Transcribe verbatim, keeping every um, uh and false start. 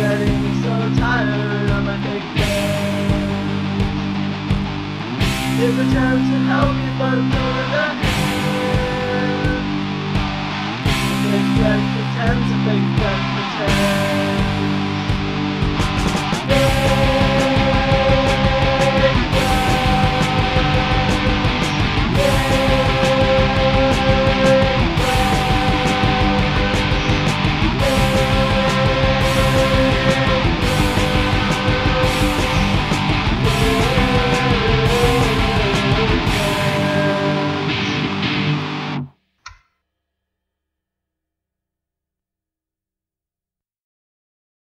getting so tired of my fake games. If a chance to help you, but no other hand. Fake friends pretend to fake friends.